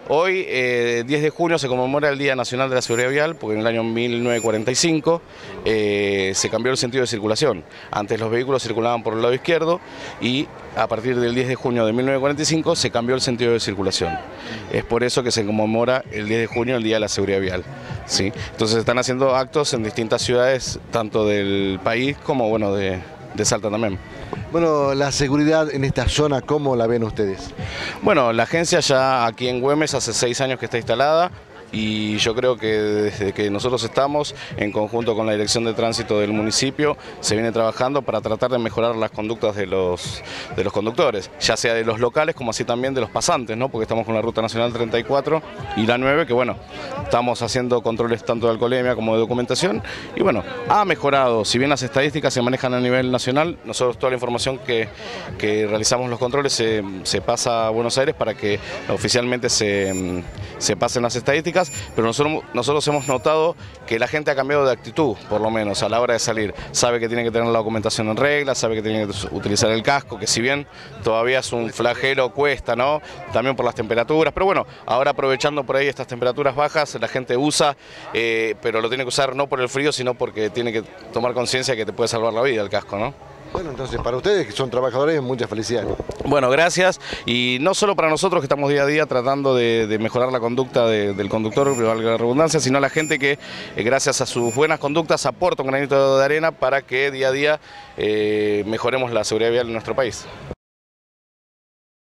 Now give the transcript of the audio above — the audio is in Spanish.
Hoy, 10 de junio, se conmemora el Día Nacional de la Seguridad Vial, porque en el año 1945 se cambió el sentido de circulación. Antes los vehículos circulaban por el lado izquierdo y a partir del 10 de junio de 1945 se cambió el sentido de circulación. Es por eso que se conmemora el 10 de junio el Día de la Seguridad Vial, ¿sí? Entonces están haciendo actos en distintas ciudades, tanto del país como bueno, de Salta también. Bueno, la seguridad en esta zona, ¿cómo la ven ustedes? Bueno, la agencia ya aquí en Güemes hace 6 años que está instalada y yo creo que desde que nosotros estamos, en conjunto con la Dirección de Tránsito del municipio, se viene trabajando para tratar de mejorar las conductas de los conductores, ya sea de los locales como así también de los pasantes, ¿no? Porque estamos con la Ruta Nacional 34 y la 9, que bueno, estamos haciendo controles tanto de alcoholemia como de documentación y bueno, ha mejorado, si bien las estadísticas se manejan a nivel nacional, nosotros toda la información que realizamos los controles se pasa a Buenos Aires para que oficialmente se pasen las estadísticas, pero nosotros hemos notado que la gente ha cambiado de actitud, por lo menos a la hora de salir. Sabe que tiene que tener la documentación en regla, sabe que tiene que utilizar el casco, que si bien todavía es un flagelo, cuesta, ¿no? También por las temperaturas, pero bueno, ahora aprovechando por ahí estas temperaturas bajas, la gente usa, pero lo tiene que usar no por el frío, sino porque tiene que tomar conciencia que te puede salvar la vida el casco, ¿no? Bueno, entonces para ustedes que son trabajadores, muchas felicidades. Bueno, gracias, y no solo para nosotros que estamos día a día tratando de mejorar la conducta del conductor, valga la redundancia, sino a la gente que gracias a sus buenas conductas aporta un granito de arena para que día a día mejoremos la seguridad vial en nuestro país.